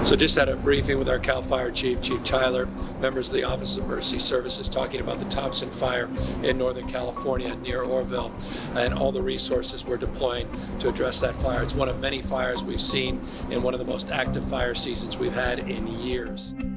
So just had a briefing with our CAL FIRE Chief, Chief Tyler, members of the Office of Emergency Services, talking about the Thompson Fire in Northern California near Oroville and all the resources we're deploying to address that fire. It's one of many fires we've seen in one of the most active fire seasons we've had in years.